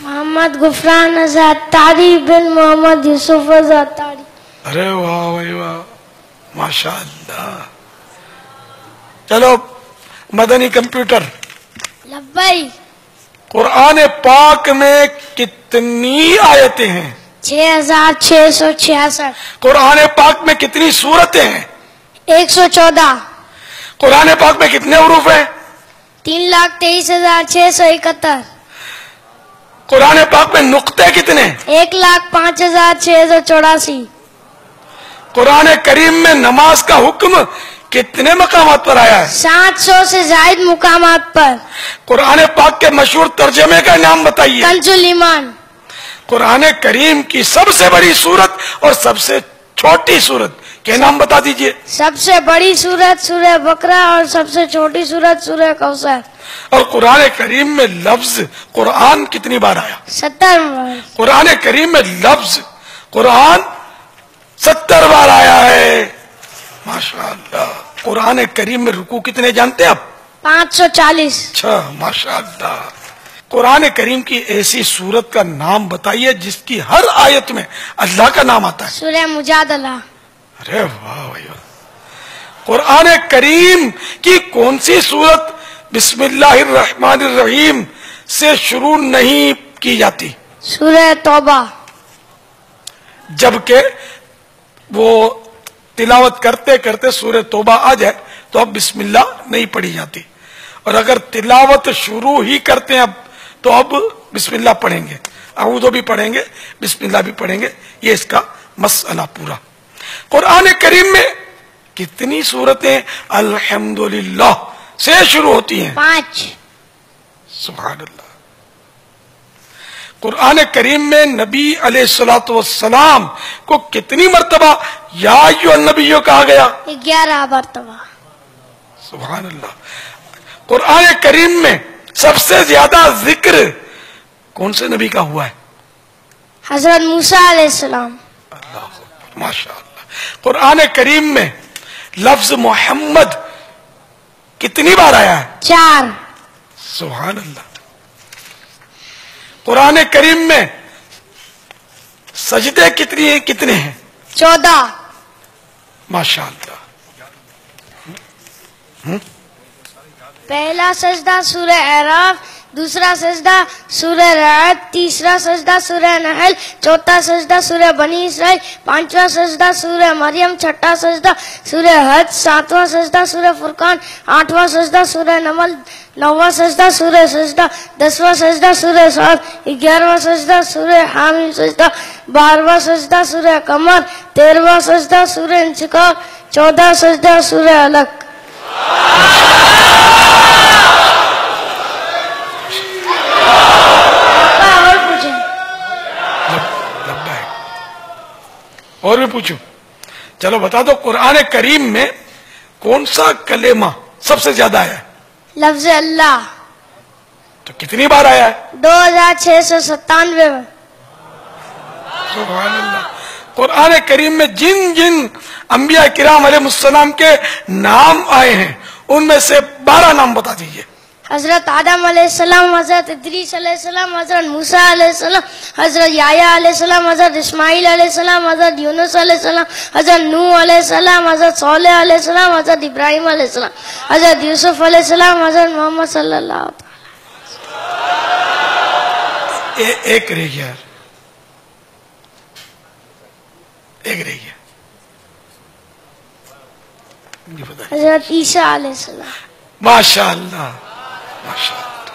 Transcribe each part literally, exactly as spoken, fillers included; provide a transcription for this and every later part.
محمد غفران آزاد طاری بن محمد یوسف آزاد طاری. ارے واہ واہ واہ ماشاء اللہ. چلو مدنی کمپیوٹر. لبئی. قرآن پاک میں کتنی آیتیں ہیں؟ چھ ہزار چھ سو چھیاسٹھ. قرآن پاک میں کتنی سورتیں ہیں؟ ایک سو چودہ. قرآن پاک میں کتنے حروف ہیں؟ تین لاکھ تیئیس ہزار چھ سو اکہتر. قرآن پاک میں نقطے کتنے؟ ایک لاکھ پانچ ہزار چھ سو چوراسی. قرآن کریم میں نماز کا حکم کتنے مقامات پر آیا ہے؟ سات سو سے زائد مقامات پر. قرآن پاک کے مشہور ترجمے کا نام بتائیے. کنز الایمان. قرآن کریم کی سب سے بڑی سورت اور سب سے چھوٹی سورت کے نام بتا دیجئے. سب سے بڑی سورت سورہ بقرہ اور سب سے چھوٹی سورت سورہ کوثر. اور قرآن کریم میں لفظ قرآن کتنی بار آیا؟ ستر بار. قرآن کریم میں لفظ قرآن ستر بار آیا ہے. ماشاء اللہ. قرآن کریم میں رکوع کتنے جانتے ہیں آپ؟ پانچ سو چالیس. اچھا ماشاء اللہ. قرآن کریم کی ایسی سورت کا نام بتائیے جس کی ہر آیت میں اللہ کا نام آتا ہے. سورہ مجادلہ. ارے واہ واہ. قرآن کریم کی کون سی سورت بسم اللہ الرحمن الرحیم سے شروع نہیں کی جاتی؟ سورہ توبہ. جبکہ وہ تلاوت کرتے کرتے سورہ توبہ آ جائے تو اب بسم اللہ نہیں پڑھی جاتی، اور اگر تلاوت شروع ہی کرتے ہیں اب تو اب بسم اللہ پڑھیں گے، اعوذ بھی پڑھیں گے، بسم اللہ بھی پڑھیں گے. یہ اس کا مسئلہ پورا. قرآن کریم میں کتنی سورتیں الحمدللہ سے شروع ہوتی ہیں؟ پانچ. سبحان اللہ. قرآن کریم میں نبی علیہ الصلوۃ والسلام کو کتنی مرتبہ یا ایھا النبی کہا گیا؟ گیارہ مرتبہ. سبحان اللہ. قرآن کریم میں سب سے زیادہ ذکر کون سے نبی کا ہوا ہے؟ حضرت موسیٰ علیہ السلام. اللہ اکبر ماشاء اللہ. قرآن کریم میں لفظ محمد کتنی بار آیا ہے؟ چار. سبحان اللہ. قرآن کریم میں سجدے کتنی ہیں کتنے ہیں؟ چودہ. ماشاء اللہ. پہلا سجدہ سورہ اعراف، دوسرا سجدہ سورہ رعد، تیسرا سجدہ سورہ نحل، چوتھا سجدہ سورہ بنی اسرائیل، پانچواں سجدہ سورہ مریم، چھٹا سجدہ سورہ حج، ساتواں سجدہ سورہ فرقان، آٹھواں سجدہ سورہ نمل، نواں سجدہ سورہ سجدہ، دسواں سجدہ سورہ صاد، گیارہواں سجدہ سورہ حامیم سجدہ، بارہواں سجدہ سورہ قمر، تیرہواں سجدہ سورہ انشقاق، چودہ سجدہ سورہ علق. اور بھی پوچھو. چلو بتا دو قرآن کریم میں کون سا کلمہ سب سے زیادہ آیا ہے؟ لفظ اللہ. تو کتنی بار آیا ہے؟ دو ہزار چھ سو ستانوے. سبحان اللہ. قرآن کریم میں جن جن انبیاء کرام علیہ السلام کے نام آئے ہیں ان میں سے بارہ نام بتا دیجئے. حضرت آدم علیہ السلام، حضرت ادریس علیہ السلام، حضرت موسیٰ علیہ السلام، حضرت یحییٰ علیہ السلام، حضرت اسماعیل علیہ السلام، حضرت یونس علیہ السلام، حضرت نوح علیہ السلام، حضرت صالح علیہ السلام، حضرت ابراہیم علیہ السلام، حضرت یوسف علیہ السلام، حضرت محمد صلی اللہ علیہ وسلم. ایک رہ گیا ایک رہ گیا حضرت عیسیٰ علیہ السلام. ماشاء اللہ ماشاء اللہ.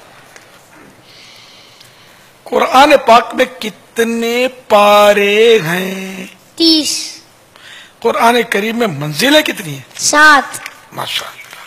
قرآن پاک میں کتنے پارے ہیں؟ تیس. قرآن کریم میں منزلیں کتنی ہیں؟ سات. ماشاء اللہ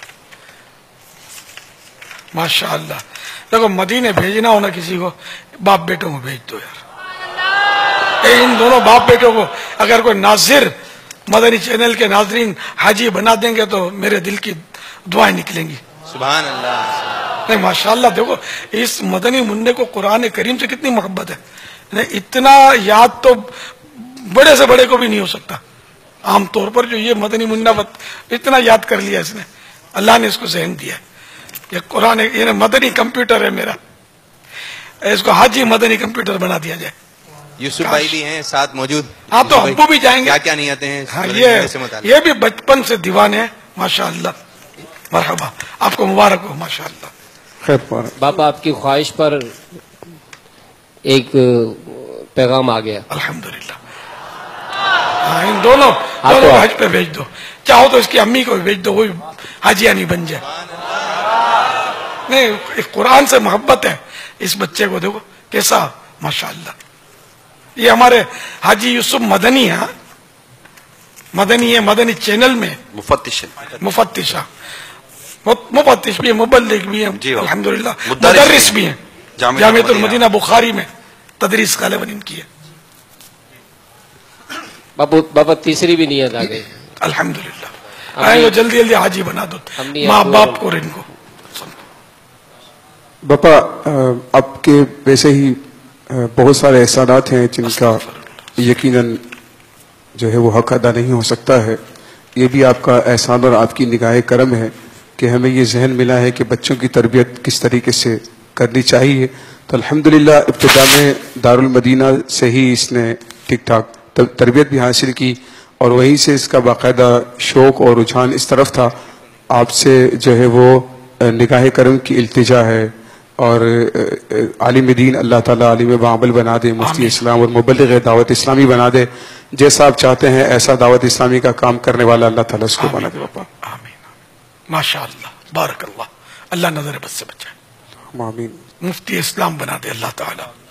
ماشاء اللہ. دیکھو مدینے بھیجنا ہونا کسی کو باپ بیٹوں کو بھیج دو یار. ان دونوں باپ بیٹوں کو اگر کوئی ناظر مدنی چینل کے ناظرین حاجی بنا دیں گے تو میرے دل کی دعائیں نکلیں گی. سبحان اللہ. نہیں ماشاءاللہ. دیکھو اس مدنی منڈے کو قرآن کریم سے کتنی محبت ہے. نہیں اتنا یاد تو بڑے سے بڑے کو بھی نہیں ہو سکتا. عام طور پر جو یہ مدنی منڈا اتنا یاد کر لیا اس نے، اللہ نے اس کو ذہن دیا. یہ قرآن یہ مدنی کمپیوٹر ہے میرا. اس کو حاجی مدنی کمپیوٹر بنا دیا جائے. یوسف بھائی بھی ہیں ساتھ موجود. ہاں تو ابو بھی جائیں گے. کیا کیا نیتیں ہیں؟ ہاں یہ یہ بھی بچپن سے دیوانے ہیں ماشاء اللہ. مرحبا, آپ کو مبارک ہو ماشاء اللہ. باپا آپ کی خواہش پر ایک پیغام آ گیا. الحمدللہ. ہاں ان دونوں دونوں حج پہ بھیج دو. چاہو تو اس کی امی کو بھی بھیج دو, وہ حاجیانی بن جائے. نہیں قرآن سے محبت ہے اس بچے کو, دیکھو کیسا ماشاء اللہ. یہ ہمارے حاجی یوسف مدنی ہے, مدنی ہے, مدنی چینل میں مفتش مفتشہ مفتش بھی ہیں, مبلغ بھی ہیں الحمدللہ, مدرس بھی ہیں. جامعۃ المدینہ بخاری میں تدریس غالباً ان کی ہے. بابا بابا تیسری بھی نیت آ گئی الحمدللہ. آئے وہ جلدی جلدی حاجی بنا دو ماں باپ کو اور ان کو. باپا آپ کے ویسے ہی بہت سارے احسانات ہیں جن کا یقیناً جو ہے وہ حق ادا نہیں ہو سکتا ہے. یہ بھی آپ کا احسان اور آپ کی نگاہ کرم ہے کہ ہمیں یہ ذہن ملا ہے کہ بچوں کی تربیت کس طریقے سے کرنی چاہیے. تو الحمدللہ ابتدا میں دارالمدینہ سے ہی اس نے ٹھیک ٹھاک تربیت بھی حاصل کی, اور وہیں سے اس کا باقاعدہ شوق اور رجحان اس طرف تھا. آپ سے جو ہے وہ نگاہ کرم کی التجا ہے, اور عالم دین اللہ تعالیٰ عالم بعمل بنا دے, مفتی اسلام اور مبلغ دعوت اسلامی بنا دے. جیسا آپ چاہتے ہیں ایسا دعوت اسلامی کا کام کرنے والا اللہ تعالیٰ اس کو بنا دے. باپا آمین ماشاء اللہ, بارک اللہ, اللہ نظر بد سے بچائے. آمین. مفتی اسلام بنا دے اللہ تعالیٰ.